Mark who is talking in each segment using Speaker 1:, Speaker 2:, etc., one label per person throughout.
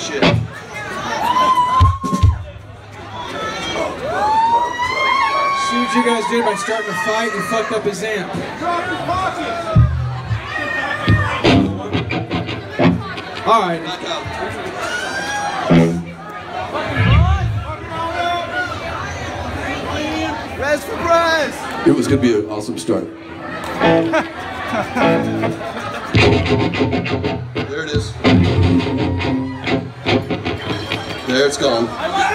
Speaker 1: shit.
Speaker 2: See what you guys did by starting a fight. You fucked up his amp. All right.
Speaker 1: Rest for Bryce. It was going to be an awesome start. There it is. There it's gone.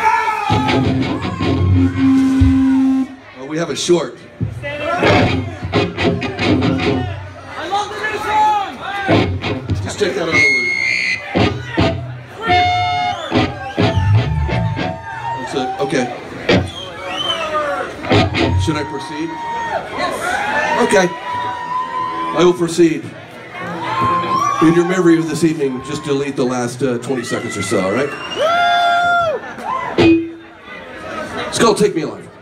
Speaker 1: Oh, we have a short.
Speaker 3: I love the new song!
Speaker 1: Just take that on the loop. That's it. Okay. Should I proceed? Yes. Okay. I will proceed. In your memory of this evening, just delete the last 20 seconds or so, all right? It's called Take Me Alive.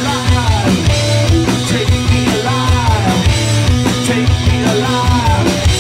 Speaker 4: Take me alive.